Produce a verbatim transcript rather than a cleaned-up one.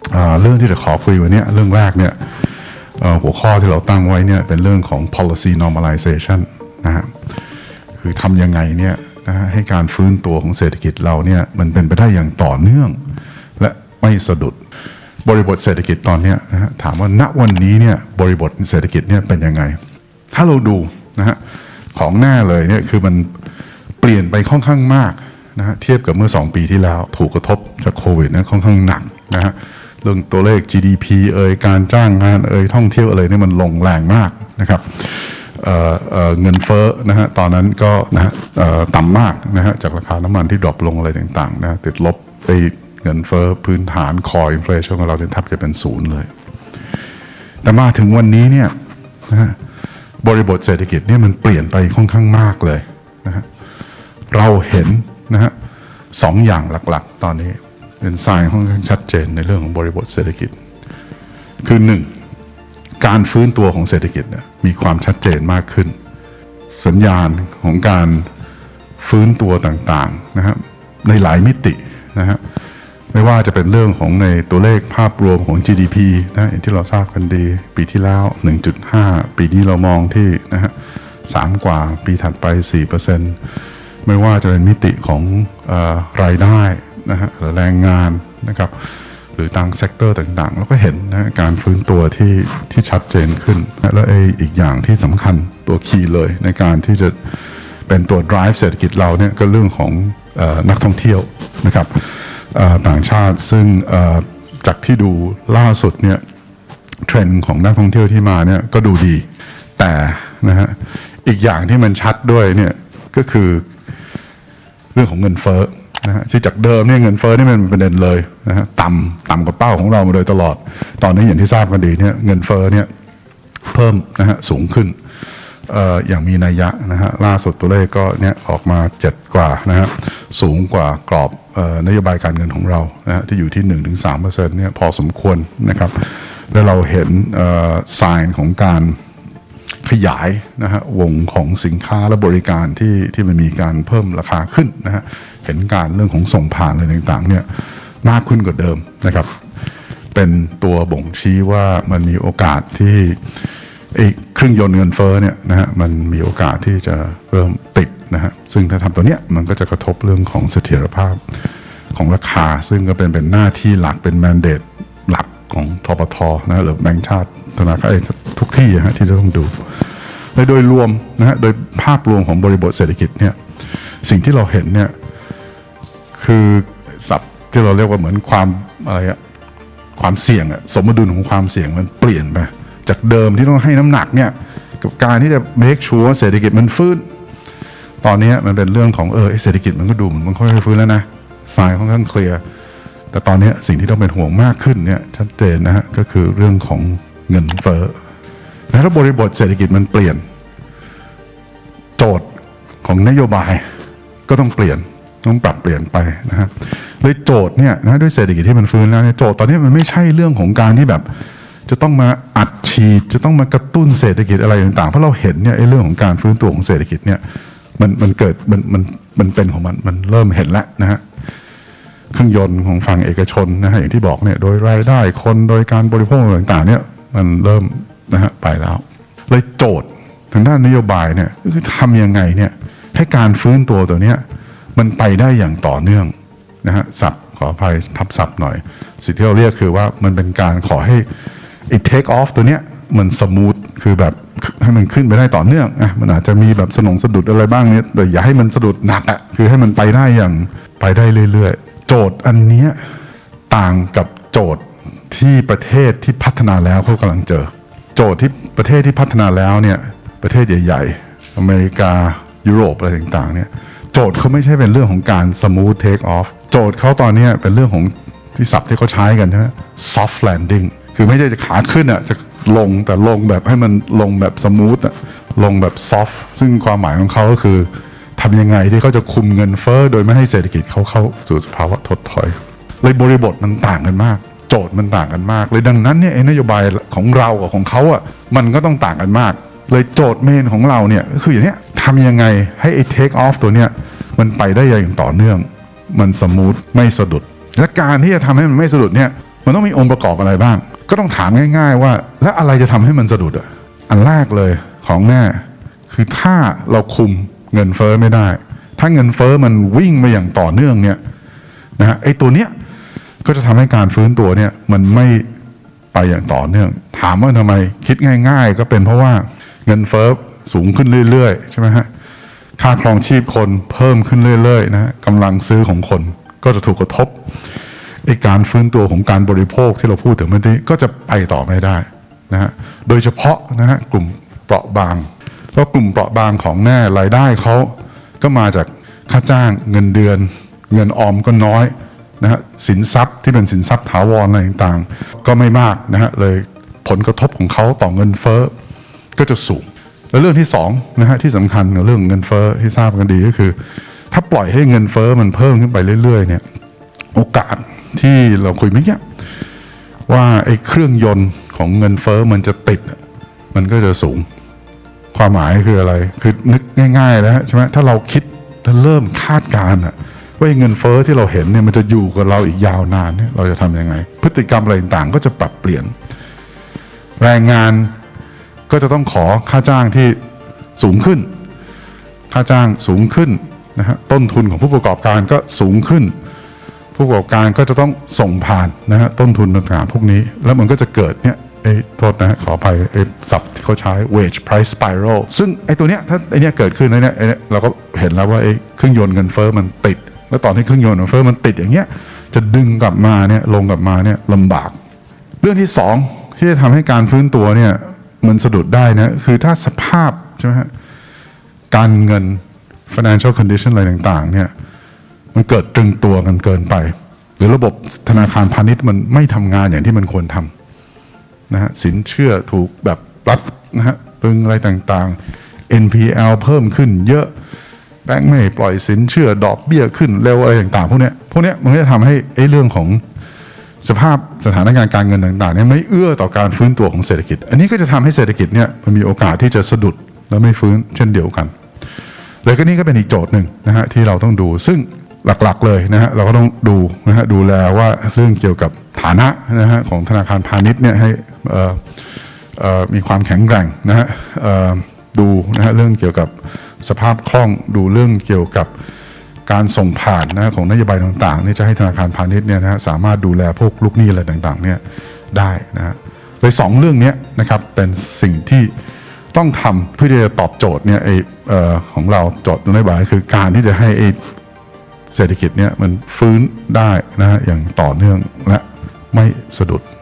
เรื่องที่จะขอคุยวันนี้เรื่องแรกเนี่ยหัวข้อที่เราตั้งไว้เนี่ยเป็นเรื่องของ policy normalization นะฮะคือทำยังไงเนี่ยนะฮะให้การฟื้นตัวของเศรษฐกิจเราเนี่ยมันเป็นไปได้อย่างต่อเนื่องและไม่สะดุดบริบทเศรษฐกิจตอนนี้นะฮะถามว่าณวันนี้เนี่ยบริบทเศรษฐกิจเนี่ยเป็นยังไงถ้าเราดูนะฮะของแน่เลยเนี่ยคือมันเปลี่ยนไปค่อนข้างมากนะฮะเทียบกับเมื่อสองปีที่แล้วถูกกระทบจากโควิดนะค่อนข้างหนักนะฮะเรื่องตัวเลข จี ดี พี เอ่ยการจ้างงานเอ่ยท่องเที่ยวอะไรนี่มันลงแรงมากนะครับเอ่อเอ่อเงินเฟ้อนะฮะตอนนั้นก็นะฮะเอ่อต่ำมากนะฮะจากราคาน้ำมันที่ดรอปลงอะไรต่างๆนะติดลบไปเงินเฟ้อพื้นฐานคออินเฟลชันของเราเนี่ยแทบจะเป็นศูนย์เลยแต่มาถึงวันนี้เนี่ยนะฮะบริบทเศรษฐกิจเนี่ยมันเปลี่ยนไปค่อนข้างมากเลยนะฮะเราเห็นนะฮะสองอย่างหลักๆตอนนี้เป็นไซน์ค่อนข้างชัดเจนในเรื่องของบริบทเศรษฐกิจคือหนึ่งการฟื้นตัวของเศรษฐกิจเนี่ยมีความชัดเจนมากขึ้นสัญญาณของการฟื้นตัวต่างๆนะฮะในหลายมิตินะฮะไม่ว่าจะเป็นเรื่องของในตัวเลขภาพรวมของ จี ดี พี นะอย่างที่เราทราบกันดีปีที่แล้ว หนึ่งจุดห้า ปีนี้เรามองที่นะฮะสามกว่าปีถัดไป สี่เปอร์เซ็นต์ ไม่ว่าจะเป็นมิติของเอ่อรายได้นะฮะแรงงานนะครับหรือต่างเซกเตอร์ต่างๆเราก็เห็นนะการฟื้นตัวที่ที่ชัดเจนขึ้นนะแล้วไอ้อีกอย่างที่สำคัญตัวคีย์เลยในการที่จะเป็นตัว drive เศรษฐกิจเราเนี่ยก็เรื่องของเอ่อนักท่องเที่ยวนะครับต่างชาติซึ่งจากที่ดูล่าสุดเนี่ยเทรนด์ของนักท่องเที่ยวที่มาเนี่ยก็ดูดีแต่นะฮะอีกอย่างที่มันชัดด้วยเนี่ยก็คือเรื่องของเงินเฟ้อนะฮะที่จากเดิมเนี่ยเงินเฟ้อนี่มันเป็นประเด็นเลยนะฮะต่ำต่ำกว่าเป้าของเรามาโดยตลอดตอนนี้อย่างที่ทราบกันดีเนี่ยเงินเฟ้อเนี่ยเพิ่มนะฮะสูงขึ้นอย่างมีนัยยะนะฮะล่าสุดตัวเลขก็เนี่ยออกมาเจ็ดกว่านะฮะสูงกว่ากรอบนโยบายการเงินของเรานะฮะที่อยู่ที่ หนึ่งถึงสามเปอร์เซ็นต์ เนี่ยพอสมควรนะครับแล้วเราเห็นสายของการขยายนะฮะวงของสินค้าและบริการที่ที่มันมีการเพิ่มราคาขึ้นนะฮะเห็นการเรื่องของส่งผ่านอะไรต่างๆเนี่ยมากขึ้นกว่าเดิมนะครับเป็นตัวบ่งชี้ว่ามันมีโอกาสที่ไอ้เครื่องยนต์เงินเฟ้อเนี่ยนะฮะมันมีโอกาสที่จะเริ่มติดนะฮะซึ่งถ้าทำตัวเนี้ยมันก็จะกระทบเรื่องของเสถียรภาพของราคาซึ่งก็เป็นเป็นหน้าที่หลักเป็นแมนเดตหลักของธปท.นะหรือแบงก์ชาติธนาคารทุกที่ฮะที่จะต้องดูและโดยรวมนะฮะโดยภาพรวมของบริบทเศรษฐกิจเนี่ยสิ่งที่เราเห็นเนี่ยคือศัพท์ที่เราเรียกว่าเหมือนความอะไรอะความเสี่ยงอะสมดุลของความเสี่ยงมันเปลี่ยนไปจากเดิมที่ต้องให้น้ำหนักเนี่ยกับการที่จะ make sure เศรษฐกิจมันฟื้นตอนนี้มันเป็นเรื่องของเออเศรษฐกิจมันก็ดูมันค่อยๆฟื้นแล้วนะสายค่อนข้างเคลียร์แต่ตอนนี้สิ่งที่ต้องเป็นห่วงมากขึ้นเนี่ยชัดเจนนะฮะก็คือเรื่องของเงินเฟ้อและถ้าบริบทเศรษฐกิจมันเปลี่ยนโจทย์ของนโยบายก็ต้องเปลี่ยนต้องปรับเปลี่ยนไปนะฮะเลยโจทย์เนี่ยนะด้วยเศรษฐกิจที่มันฟื้นแล้วเนี่ยโจทย์ตอนนี้มันไม่ใช่เรื่องของการที่แบบจะต้องมาอัดฉีดจะต้องมากระตุ้นเศรษฐกิจอะไรต่างๆเพราะเราเห็นเนี่ยไอ้เรื่องของการฟื้นตัวของเศรษฐกิจเนี่ยมันมันเกิดมันมันมันเป็นของมันมันเริ่มเห็นแล้วนะฮะเครื่องยนต์ของฝั่งเอกชนนะฮะอย่างที่บอกเนี่ยโดยรายได้คนโดยการบริโภคต่างๆเนี่ยมันเริ่มนะฮะไปแล้วเลยโจทย์ทางด้านนโยบายเนี่ยคือทำยังไงเนี่ยให้การฟื้นตัวตัวเนี้ยมันไปได้อย่างต่อเนื่องนะฮะศัพท์ขออภัยทับศัพท์หน่อยสิ่งที่เราเรียกคือว่ามันเป็นการขอให้ไอ้ take off ตัวเนี้ยมันสมูทคือแบบให้มันขึ้นไปได้ต่อเนื่องอ่ะมันอาจจะมีแบบสนงสะดุดอะไรบ้างเนี่ยแต่อย่าให้มันสะดุดหนักอ่ะคือให้มันไปได้อย่างไปได้เรื่อยๆโจทย์อันเนี้ยต่างกับโจทย์ที่ประเทศที่พัฒนาแล้วเขากำลังเจอโจทย์ที่ประเทศที่พัฒนาแล้วเนี่ยประเทศใหญ่ๆอเมริกายุโรปอะไรต่างๆเนี่ยโจทย์เขาไม่ใช่เป็นเรื่องของการ smooth take off โจทย์เขาตอนนี้เป็นเรื่องของที่ศัพท์ที่เขาใช้กันใช่ไหม soft landing คือไม่ใช่จะขาขึ้นอ่ะจะลงแต่ลงแบบให้มันลงแบบ smooth อ่ะลงแบบ soft ซึ่งความหมายของเขาก็คือทำยังไงที่เขาจะคุมเงินเฟ้อโดยไม่ให้เศรษฐกิจเขาเข้าสู่สภาวะถดถอยเลยบริบทมันต่างกันมากโจทย์มันต่างกันมากเลยดังนั้นเนี่ยไอ้นโยบายของเรากับของเขาอ่ะมันก็ต้องต่างกันมากเลยโจทย์เมนของเราเนี่ยก็คืออย่างเนี้ยทำยังไงให้ไอ้ take off ตัวเนี้ยมันไปได้อย่างต่อเนื่องมันสมูทไม่สะดุดและการที่จะทำให้มันไม่สะดุดเนี่ยมันต้องมีองค์ประกอบอะไรบ้างก็ต้องถามง่ายๆว่าแล้วอะไรจะทำให้มันสะดุดอ่ะอันแรกเลยของแน่คือถ้าเราคุมเงินเฟ้อไม่ได้ถ้าเงินเฟ้อมันวิ่งมาอย่างต่อเนื่องเนี่ยนะฮะไอ้ตัวเนี้ยก็จะทำให้การฟื้นตัวเนี่ยมันไม่ไปอย่างต่อเนื่องถามว่าทำไมคิดง่ายๆก็เป็นเพราะว่าเงินเฟ้อสูงขึ้นเรื่อยๆใช่ไหมฮะค่าครองชีพคนเพิ่มขึ้นเรื่อยๆนะฮะกำลังซื้อของคนก็จะถูกกระทบไอ้การฟื้นตัวของการบริโภคที่เราพูดถึงเมื่อกี้ก็จะไปต่อไม่ได้นะฮะโดยเฉพาะนะฮะกลุ่มเปราะบางเพราะกลุ่มเปราะบางของแน่รายได้เขาก็มาจากค่าจ้างเงินเดือนเงินออมก็น้อยนะฮะสินทรัพย์ที่เป็นสินทรัพย์ถาวรอะไรต่างๆก็ไม่มากนะฮะเลยผลกระทบของเขาต่อเงินเฟ้อก็จะสูงแล้วเรื่องที่สองนะฮะที่สำคัญกับเรื่องเงินเฟ้อที่ทราบกันดีก็คือถ้าปล่อยให้เงินเฟ้อมันเพิ่มขึ้นไปเรื่อยๆเนี่ยโอกาสที่เราคุยเมื่อกี้ว่าไอ้เครื่องยนต์ของเงินเฟ้อมันจะติดมันก็จะสูงความหมายคืออะไรคือนึกง่ายๆแล้วใช่ไหมถ้าเราคิดถ้าเริ่มคาดการณ์ว่าเงินเฟ้อที่เราเห็นเนี่ยมันจะอยู่กับเราอีกยาวนานเนี่ยเราจะทำยังไงพฤติกรรมอะไรต่างๆก็จะปรับเปลี่ยนแรงงานก็จะต้องขอค่าจ้างที่สูงขึ้นค่าจ้างสูงขึ้นนะฮะต้นทุนของผู้ประกอบการก็สูงขึ้นผู้ประกอบการก็จะต้องส่งผ่านนะฮะต้นทุนต่างๆพวกนี้แล้วมันก็จะเกิดเนี่ยไอ้โทษนะฮะขออภัยไอ้ศัพท์ที่เขาใช้ wage price spiral ซึ่งไอ้ตัวเนี้ยถ้าไอ้เนี้ยเกิดขึ้นแล้วเนี่ยไอ้เนี้ยเราก็เห็นแล้วว่าไอ้เครื่องยนต์เงินเฟ้อมันติดแล้วตอนที่เครื่องยนต์เงินเฟ้อมันติดอย่างเงี้ยจะดึงกลับมาเนี่ยลงกลับมาเนี่ยลำบากเรื่องที่สองที่จะทำให้การฟื้นตัวเนี่ยมันสะดุดได้นะคือถ้าสภาพใช่ไหมฮะการเงิน financial condition อะไรต่างๆเนี่ยมันเกิดตรึงตัวกันเกินไปหรือระบบธนาคารพาณิชย์มันไม่ทำงานอย่างที่มันควรทำนะฮะสินเชื่อถูกแบบรัดนะฮะตึงอะไรต่างๆ เอ็น พี แอล เพิ่มขึ้นเยอะแบงก์ไม่ปล่อยสินเชื่อดอกเบี้ยขึ้นเร็วอะไรต่างๆพวกเนี้ยพวกเนี้ยมันก็จะทำให้ไอ้เรื่องของสภาพสถานการณ์การเงินต่างๆเนี่ยไม่เอื้อต่อการฟื้นตัวของเศรษฐกิจอันนี้ก็จะทำให้เศรษฐกิจเนี่ยมันมีโอกาสที่จะสะดุดและไม่ฟื้นเช่นเดียวกันเลยก็นี่ก็เป็นอีกโจทย์หนึ่งนะฮะที่เราต้องดูซึ่งหลักๆเลยนะฮะเราก็ต้องดูนะฮะดูแลว่าเรื่องเกี่ยวกับฐานะนะฮะของธนาคารพาณิชย์เนี่ยให้มีความแข็งแกร่งนะฮะดูนะฮะเรื่องเกี่ยวกับสภาพคล่องดูเรื่องเกี่ยวกับการส่งผ่านนะของนโยบายต่างๆนี่จะให้ธนาคารพาณิชย์เนี่ยนะฮะสามารถดูแลพวกลูกหนี้อะไรต่างๆเนี่ยได้นะฮะเลยสองเรื่องนี้นะครับเป็นสิ่งที่ต้องทำเพื่อที่จะตอบโจทย์เนี่ยไอเอ่อของเราโจทย์นโยบายคือการที่จะให้ไอเศรษฐกิจเนี่ยมันฟื้นได้นะฮะอย่างต่อเนื่องและไม่สะดุด